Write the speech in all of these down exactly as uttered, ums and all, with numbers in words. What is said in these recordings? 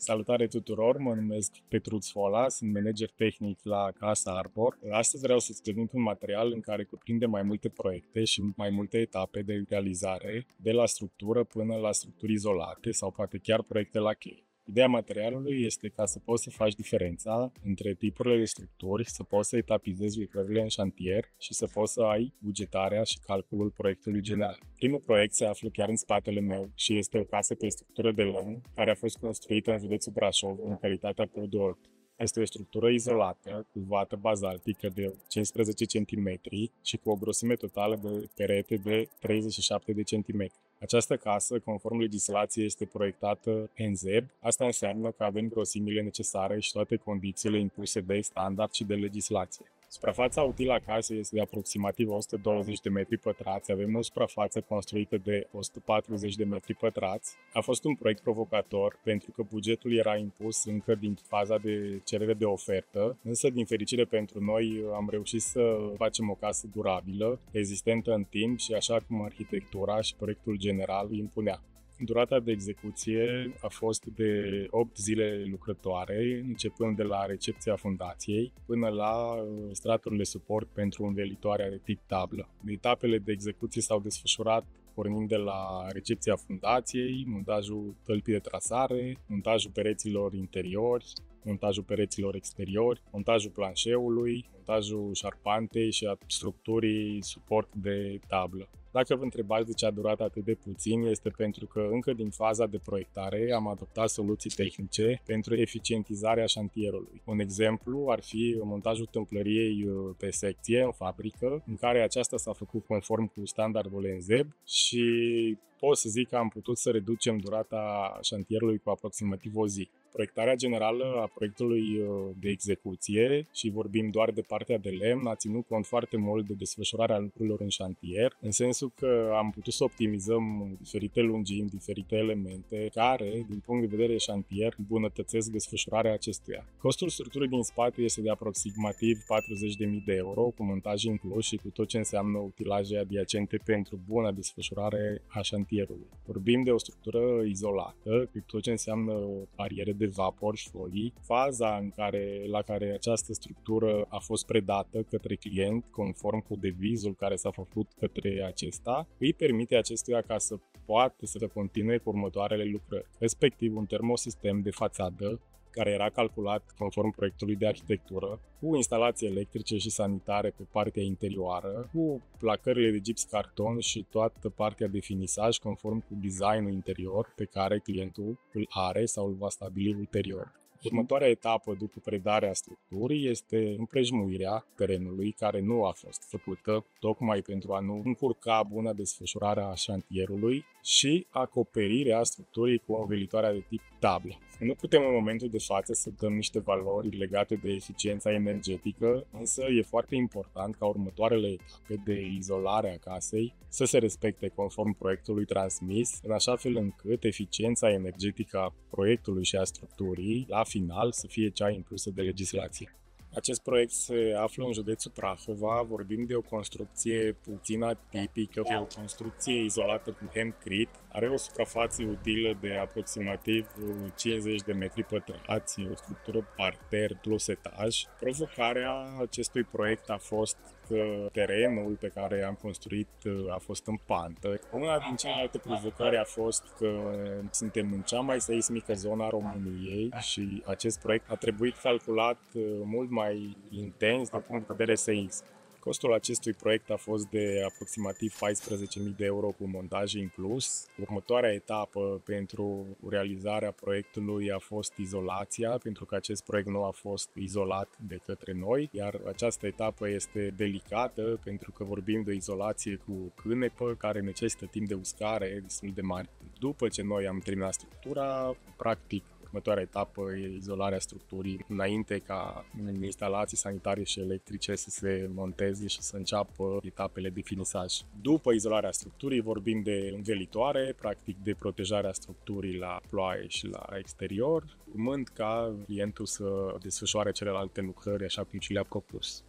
Salutare tuturor, mă numesc Petruț Fola, sunt manager tehnic la Casa Arbor. Astăzi vreau să-ți prezint un material în care cuprinde mai multe proiecte și mai multe etape de realizare, de la structură până la structuri izolate sau poate chiar proiecte la cheie. Ideea materialului este ca să poți să faci diferența între tipurile de structuri, să poți să etapizezi lucrările în șantier și să poți să ai bugetarea și calculul proiectului general. Primul proiect se află chiar în spatele meu și este o casă pe structură de lemn care a fost construită în județul Brașov în calitatea P de opt. Este o structură izolată, cu vată bazaltică de cincisprezece centimetri și cu o grosime totală de perete de treizeci și șapte de centimetri. Această casă, conform legislației, este proiectată N Z E B. Asta înseamnă că avem grosimile necesare și toate condițiile impuse de standard și de legislație. Suprafața utilă a casei este de aproximativ o sută douăzeci de metri pătrați. Avem o suprafață construită de o sută patruzeci de metri pătrați. A fost un proiect provocator pentru că bugetul era impus încă din faza de cerere de ofertă, însă din fericire pentru noi am reușit să facem o casă durabilă, rezistentă în timp și așa cum arhitectura și proiectul general îi impunea. Durata de execuție a fost de opt zile lucrătoare, începând de la recepția fundației până la straturile suport pentru învelitoarea de tip tablă. Etapele de execuție s-au desfășurat pornind de la recepția fundației, montajul tălpii de trasare, montajul pereților interiori, montajul pereților exteriori, montajul planșeului, montajul șarpantei și a structurii suport de tablă. Dacă vă întrebați de ce a durat atât de puțin, este pentru că încă din faza de proiectare am adoptat soluții tehnice pentru eficientizarea șantierului. Un exemplu ar fi montajul tâmplăriei pe secție în fabrică, în care aceasta s-a făcut conform cu standardul N Z E B și pot să zic că am putut să reducem durata șantierului cu aproximativ o zi. Proiectarea generală a proiectului de execuție, și vorbim doar de partea de lemn, a ținut cont foarte mult de desfășurarea lucrurilor în șantier, în sensul că am putut să optimizăm diferite lungimi, diferite elemente care, din punct de vedere șantier, îmbunătățesc desfășurarea acestuia. Costul structurii din spate este de aproximativ patruzeci de mii de euro, cu montaj inclus și cu tot ce înseamnă utilaje adiacente pentru buna desfășurare a șantierului. Vorbim de o structură izolată, cu tot ce înseamnă bariere de vapor și folii. Faza în care, la care această structură a fost predată către client, conform cu devizul care s-a făcut către acesta, îi permite acestuia ca să poată să continue cu următoarele lucrări, respectiv un termosistem de fațadă care era calculat conform proiectului de arhitectură, cu instalații electrice și sanitare pe partea interioară, cu placările de gips carton și toată partea de finisaj conform cu designul interior pe care clientul îl are sau îl va stabili ulterior. Următoarea etapă după predarea structurii este împrejmuirea terenului, care nu a fost făcută tocmai pentru a nu încurca buna desfășurare a șantierului, și acoperirea structurii cu învelitoarea de tip tablă. Nu putem în momentul de față să dăm niște valori legate de eficiența energetică, însă e foarte important ca următoarele etape de izolare a casei să se respecte conform proiectului transmis, în așa fel încât eficiența energetică a proiectului și a structurii, la final, să fie cea impusă de legislație. Acest proiect se află în județul Prahova, vorbim de o construcție puțin atipică, de o construcție izolată cu hemcrit, are o suprafață utilă de aproximativ cincizeci de metri pătrați, o structură parter plus etaj. Provocarea acestui proiect a fost că terenul pe care am construit a fost în pantă. Una din celelalte provocări a fost că suntem în cea mai seismică zonă a României și acest proiect a trebuit calculat mult mai intens din punct de vedere seismic. Costul acestui proiect a fost de aproximativ paisprezece mii de euro cu montaj inclus. Următoarea etapă pentru realizarea proiectului a fost izolația, pentru că acest proiect nu a fost izolat de către noi, iar această etapă este delicată pentru că vorbim de izolație cu cânepă care necesită timp de uscare destul de mare. După ce noi am terminat structura, practic următoarea etapă e izolarea structurii, înainte ca instalații sanitare și electrice să se monteze și să înceapă etapele de finisaj. După izolarea structurii vorbim de învelitoare, practic de protejarea structurii la ploaie și la exterior, urmând ca clientul să desfășoare celelalte lucrări așa cum și le-a propus.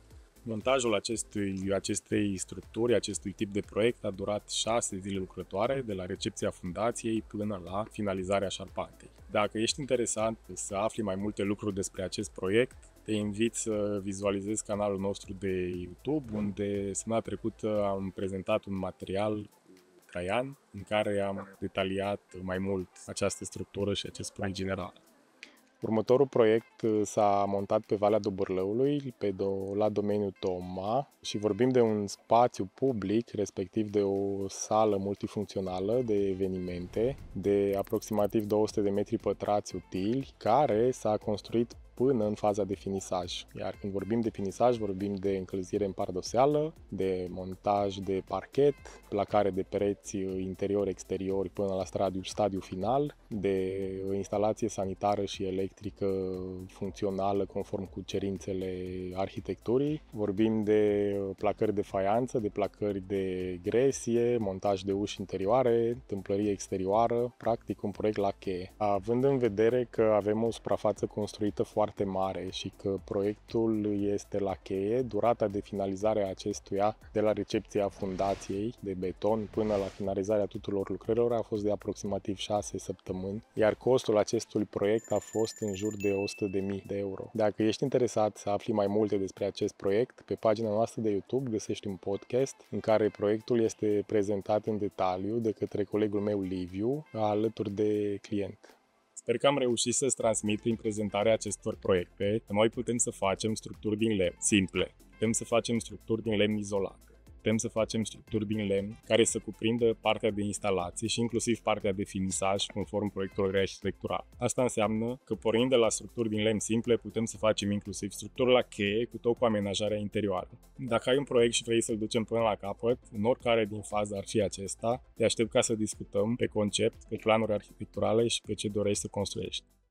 Montajul acestui, acestei structuri, acestui tip de proiect a durat șase zile lucrătoare, de la recepția fundației până la finalizarea șarpantei. Dacă ești interesat să afli mai multe lucruri despre acest proiect, te invit să vizualizezi canalul nostru de YouTube, unde săptămâna trecută am prezentat un material cu Traian, în care am detaliat mai mult această structură și acest proiect general. Următorul proiect s-a montat pe Valea Dobărlăului, pe do- la domeniul Toma, și vorbim de un spațiu public, respectiv de o sală multifuncțională de evenimente de aproximativ două sute de metri pătrați utili, care s-a construit până în faza de finisaj. Iar când vorbim de finisaj, vorbim de încălzire în pardoseală, de montaj de parchet, placare de pereți interior-exterior până la stadiu, stadiu final, de instalație sanitară și electrică funcțională conform cu cerințele arhitecturii. Vorbim de placări de faianță, de placări de gresie, montaj de uși interioare, tâmplărie exterioară, practic un proiect la cheie. Având în vedere că avem o suprafață construită foarte foarte mare și că proiectul este la cheie, durata de finalizare a acestuia de la recepția fundației de beton până la finalizarea tuturor lucrărilor a fost de aproximativ șase săptămâni, iar costul acestui proiect a fost în jur de o sută de mii de euro. Dacă ești interesat să afli mai multe despre acest proiect, pe pagina noastră de YouTube găsești un podcast în care proiectul este prezentat în detaliu de către colegul meu Liviu, alături de client. Sper că am reușit să-ți transmit prin prezentarea acestor proiecte că noi putem să facem structuri din lemn simple, putem să facem structuri din lemn izolat, putem să facem structuri din lemn care să cuprindă partea de instalație și inclusiv partea de finisaj conform proiectului arhitectural. Asta înseamnă că pornind de la structuri din lemn simple putem să facem inclusiv structuri la cheie cu tot cu amenajarea interioară. Dacă ai un proiect și vrei să-l ducem până la capăt, în oricare din fază ar fi acesta, te aștept ca să discutăm pe concept, pe planuri arhitecturale și pe ce dorești să construiești.